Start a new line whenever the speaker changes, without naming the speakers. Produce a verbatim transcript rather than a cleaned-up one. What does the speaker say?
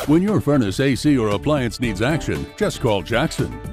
When your furnace, A C, or appliance needs action, just call Jackson.